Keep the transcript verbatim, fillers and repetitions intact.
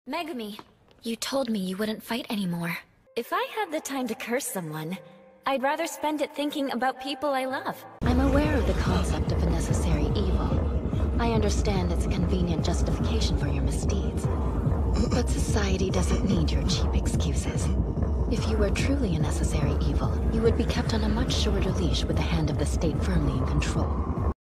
Megumi, you told me you wouldn't fight anymore. If I had the time to curse someone, I'd rather spend it thinking about people I love. I'm aware of the concept of a necessary evil. I understand it's a convenient justification for your misdeeds. But society doesn't need your cheap excuses. If you were truly a necessary evil, you would be kept on a much shorter leash with the hand of the state firmly in control.